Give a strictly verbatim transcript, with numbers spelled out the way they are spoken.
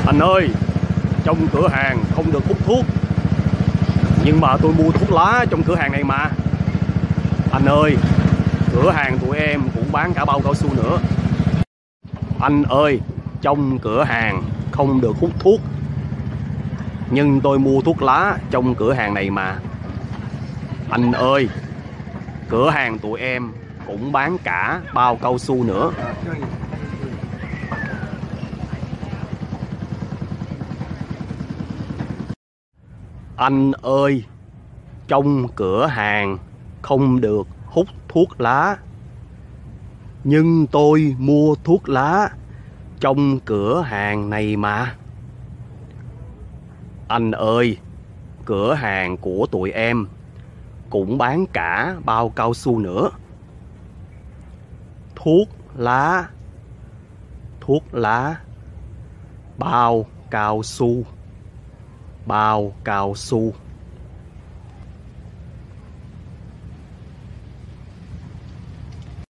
Anh ơi, trong cửa hàng không được hút thuốc, nhưng mà tôi mua thuốc lá trong cửa hàng này mà. Anh ơi, cửa hàng tụi em cũng bán cả bao cao su nữa. Anh ơi, trong cửa hàng không được hút thuốc, nhưng tôi mua thuốc lá trong cửa hàng này mà. Anh ơi, cửa hàng tụi em cũng bán cả bao cao su nữa. Anh ơi, trong cửa hàng không được hút thuốc lá, nhưng tôi mua thuốc lá trong cửa hàng này mà. Anh ơi, cửa hàng của tụi em cũng bán cả bao cao su nữa. Thuốc lá, thuốc lá, bao cao su, bao cao su.